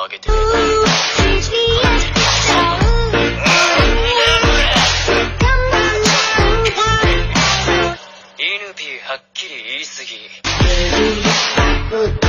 上げてみる。犬ピーはっきり言い過ぎ。